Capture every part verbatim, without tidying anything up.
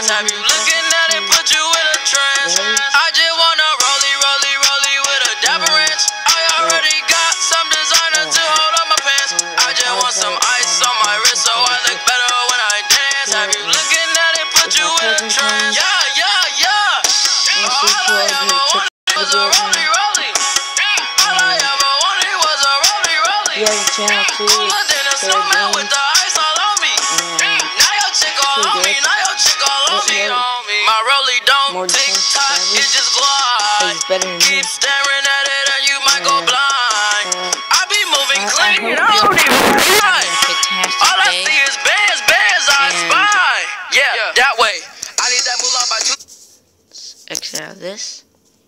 dance. Have you looking at it, put you in a trance. I just wanna rollie, rollie, rollie with a dapper ranch. I already got some designer to hold on my pants. I just want some ice on my wrist so I look better when I dance. Have you looking at it, put you in a trance. Yeah, yeah, yeah. All I ever wanted was a rollie, rollie. All I ever wanted was a rollie, rollie. You have a channel too. Cooler than a snowman with the ice all on me. Now your chick all on me. Now your chick all on me, on me. My rollie don't tick tock, it just glide. Keep staring at it and you might go blind. I be moving clean, I don't even try. All I see is bands, bands, I spy. Yeah, that way. I need that moolah by two. Exit out of this.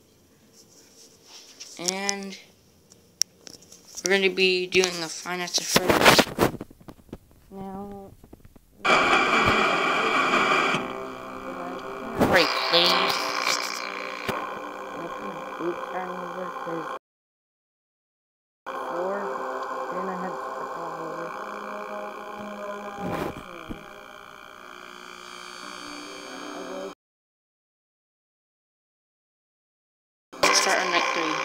And we're going to be doing the finance at first. Now, right, please. Oops, starting over because four, then I had to start all over. Let's start on night three.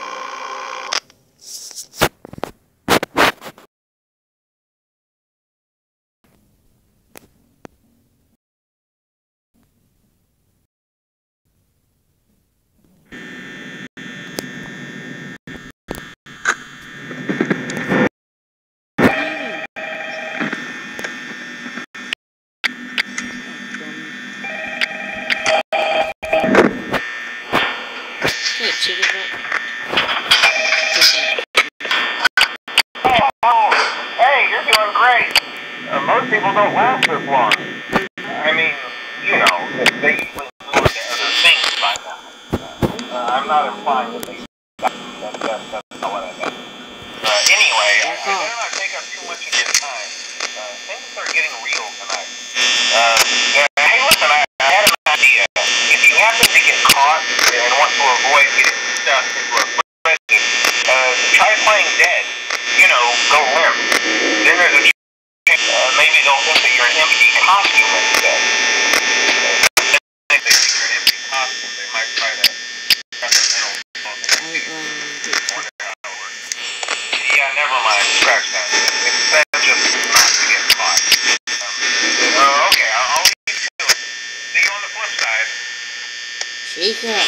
Oh, hey, you're doing great. Uh, most people don't last this long. I mean, you know, they usually move into other things by now. Uh, I'm not implying that they that, that, that's not what I meant. Uh, anyway, I, I better not take up too much of your time. Uh, things are getting real tonight. Uh, uh, hey, listen, I, I had an idea. If you happen to get caught and want to avoid getting stuck into a prison, uh, try playing dead. You know, go limp. Then there's a chance, uh, maybe they'll think that you're an empty costume instead. Uh, if they think you're an empty costume, they might try to cut the penalty. Wonder how it works. Yeah, never mind. Scratch that. It's better just not to get caught. Um, uh, okay, I'll, I'll leave you to it. See you on the flip side. Chica.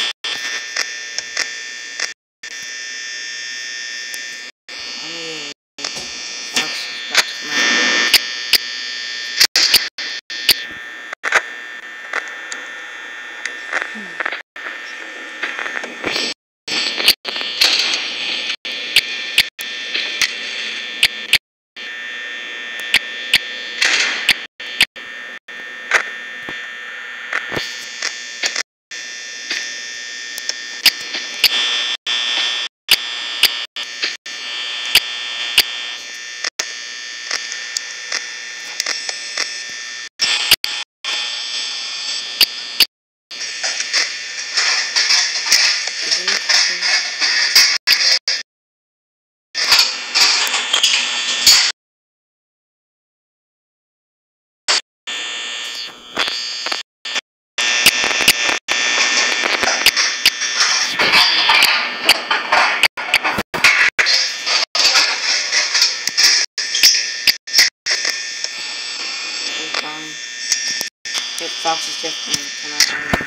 Fox is different.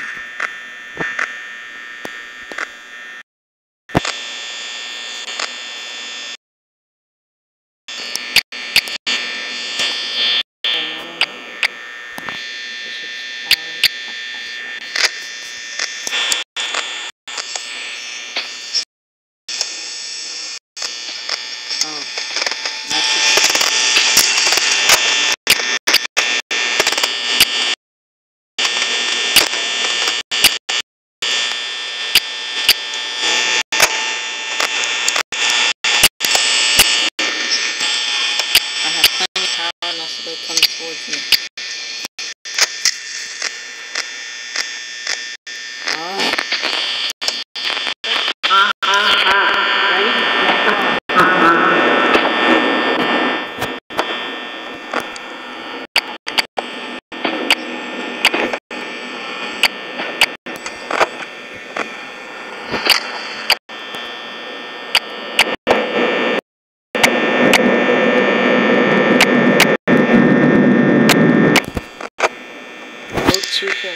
Chica.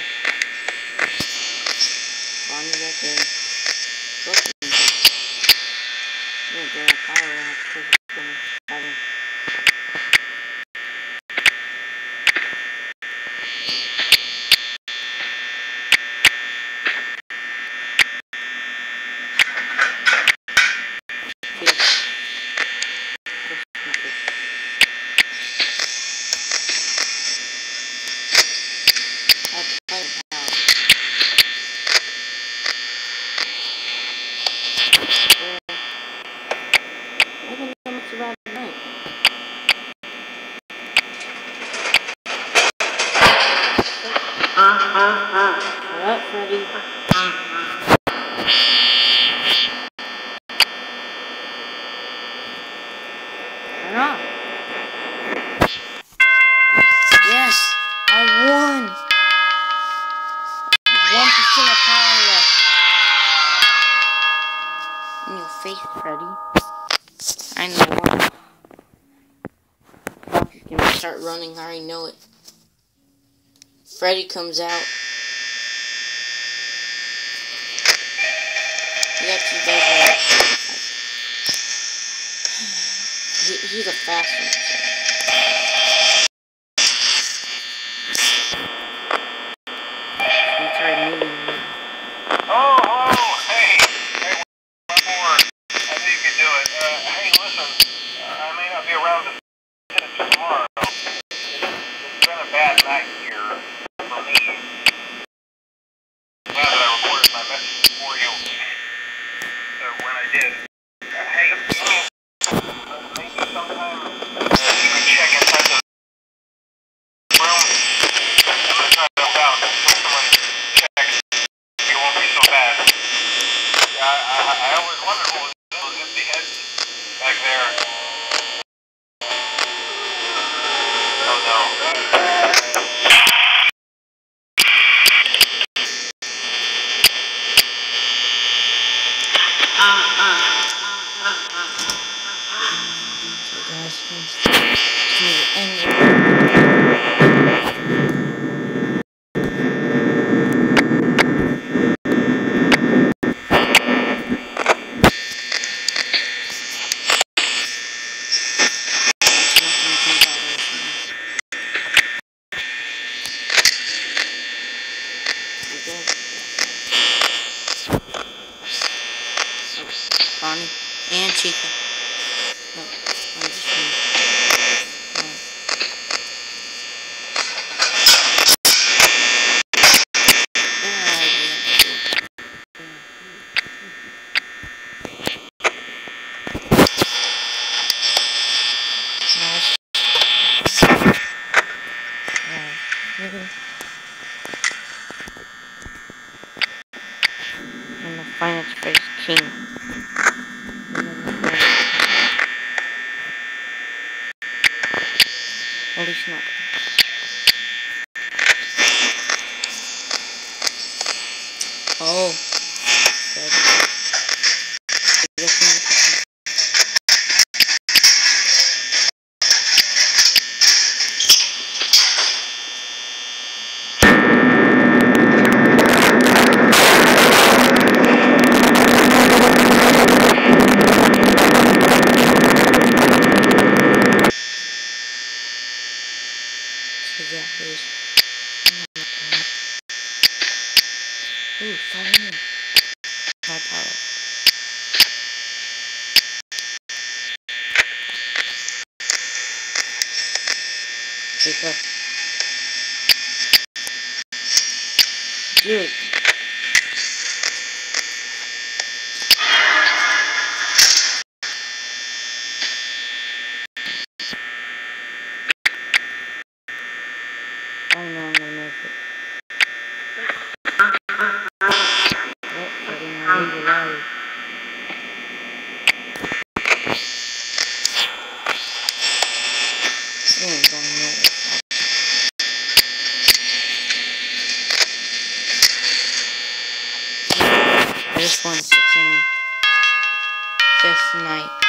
Bonnie right there. Look at me. Yeah, girl, I probably won't have to take it from me. Shut up, Freddy. Turn off. Yes, I won. One percent of power left. In your face, Freddy. I know what. Fuck, you're gonna start running. I already know it. Freddy comes out. Yep, he does that. He, he's a fast one. He started moving. Oh, hello. Hey. Hey, one more. I knew you could do it. Uh, hey, listen. Uh, I may not be around to finish it tomorrow. It's, it's been a bad night here for me. Glad that I recorded my message for you uh, when I did. Uh, hey, you know, uh, maybe sometime uh, you could check inside the room. I'm going to try to help out. When someone checks, it won't be so bad. I, I, I always wondered what was those empty heads back there. Oh no. So guys, it's the end of Bonnie and Chica. No, I'm just kidding. No. I'm the finance face king. At least not. Oh. Ooh, fire in. My power. Wake up. Do it. I know I'm gonna make it. Yep, I didn't know we were live. We ain't going nowhere. I just won six a m Fifth night.